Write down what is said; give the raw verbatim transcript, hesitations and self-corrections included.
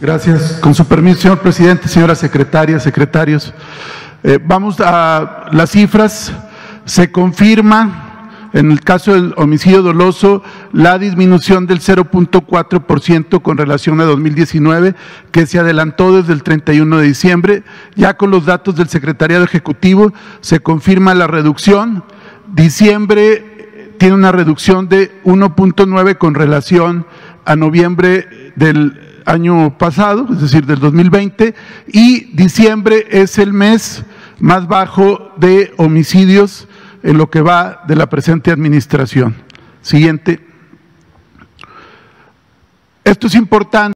Gracias. Con su permiso, señor presidente, señora secretaria, secretarios. Eh, vamos a las cifras. Se confirma, en el caso del homicidio doloso, la disminución del cero punto cuatro por ciento con relación a dos mil diecinueve, que se adelantó desde el treinta y uno de diciembre. Ya con los datos del Secretariado Ejecutivo se confirma la reducción. Diciembre tiene una reducción de uno punto nueve con relación a noviembre del año pasado, es decir, del dos mil veinte, y diciembre es el mes más bajo de homicidios en lo que va de la presente administración. Siguiente. Esto es importante.